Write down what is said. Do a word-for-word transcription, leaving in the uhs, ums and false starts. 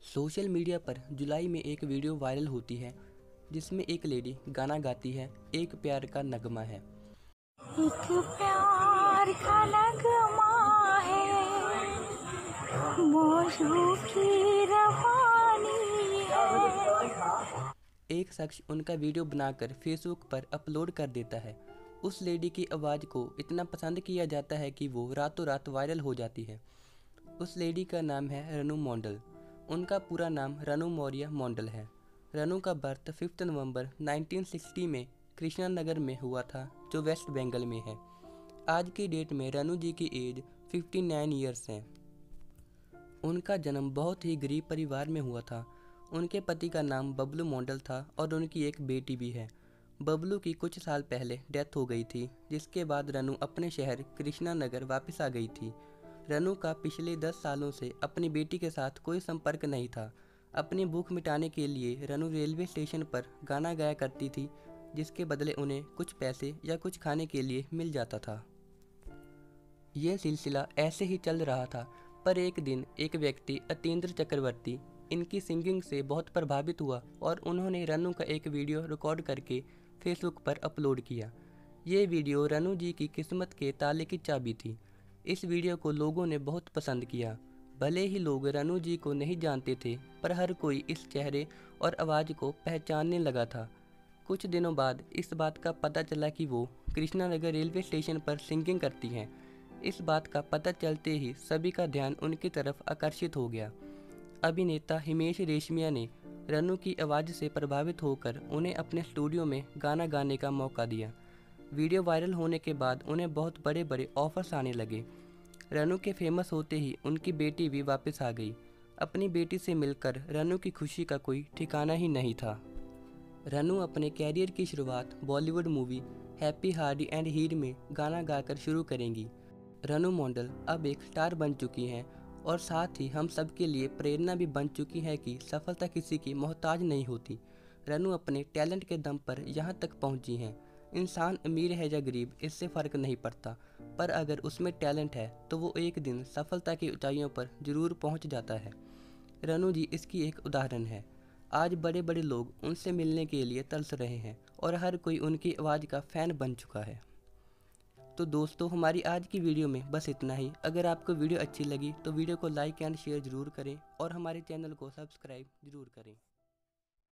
Social media पर जुलाई में एक वीडियो वायरल होती है जिसमें एक लेडी गाना गाती है, एक प्यार का नगमा है। एक प्यार का नगमा है, मौजों की रवानी है। एक शख्स उनका वीडियो बनाकर फेसबुक पर अपलोड कर देता है। उस लेडी की आवाज़ को इतना पसंद किया जाता है कि वो रातों रात वायरल हो जाती है। उस लेडी का नाम है रनु मॉन्डल। उनका पूरा नाम रनु मौर्य मॉन्डल है। रनु का birth fifth November nineteen sixty में कृष्णा नगर में हुआ था, जो वेस्ट बंगाल में है। आज की डेट में रनु जी की एज फिफ्टी नाइन ईयर्स है। उनका जन्म बहुत ही गरीब परिवार में हुआ था। उनके पति का नाम बबलू मॉन्डल था और उनकी एक बेटी भी है। बबलू की कुछ साल पहले डेथ हो गई थी, जिसके बाद रनु अपने शहर कृष्णा नगर वापस आ गई थी। रनु का पिछले दस सालों से अपनी बेटी के साथ कोई संपर्क नहीं था। अपनी भूख मिटाने के लिए रनु रेलवे स्टेशन पर गाना गाया करती थी, जिसके बदले उन्हें कुछ पैसे या कुछ खाने के लिए मिल जाता था। यह सिलसिला ऐसे ही चल रहा था, पर एक दिन एक व्यक्ति अतीन्द्र चक्रवर्ती इनकी सिंगिंग से बहुत प्रभावित हुआ और उन्होंने रनु का एक वीडियो रिकॉर्ड करके फेसबुक पर अपलोड किया। ये वीडियो रनु जी की किस्मत के ताले की चाबी थी। इस वीडियो को लोगों ने बहुत पसंद किया। भले ही लोग रनु जी को नहीं जानते थे, पर हर कोई इस चेहरे और आवाज़ को पहचानने लगा था। कुछ दिनों बाद इस बात का पता चला कि वो कृष्णा नगर रेलवे स्टेशन पर सिंगिंग करती हैं। इस बात का पता चलते ही सभी का ध्यान उनकी तरफ आकर्षित हो गया। अभिनेता हिमेश रेशमिया ने रनु की आवाज़ से प्रभावित होकर उन्हें अपने स्टूडियो में गाना गाने का मौका दिया। वीडियो वायरल होने के बाद उन्हें बहुत बड़े बड़े ऑफर्स आने लगे। रनु के फेमस होते ही उनकी बेटी भी वापस आ गई। अपनी बेटी से मिलकर रनु की खुशी का कोई ठिकाना ही नहीं था। रनु अपने कैरियर की शुरुआत Bollywood movie Happy Hardy and Heer में गाना गाकर शुरू करेंगी। रनु मॉन्डल अब एक स्टार बन चुकी हैं और साथ ही हम सब के लिए प्रेरणा भी बन चुकी है कि सफलता किसी की मोहताज नहीं होती। रनु अपने टैलेंट के दम पर यहाँ तक पहुँची हैं। इंसान अमीर है या गरीब, इससे फ़र्क नहीं पड़ता, पर अगर उसमें टैलेंट है तो वो एक दिन सफलता की ऊंचाइयों पर ज़रूर पहुँच जाता है। रनु जी इसकी एक उदाहरण है। आज बड़े बड़े लोग उनसे मिलने के लिए तरस रहे हैं और हर कोई उनकी आवाज़ का फ़ैन बन चुका है। तो दोस्तों, हमारी आज की वीडियो में बस इतना ही। अगर आपको वीडियो अच्छी लगी तो वीडियो को लाइक एंड शेयर ज़रूर करें और हमारे चैनल को सब्सक्राइब ज़रूर करें।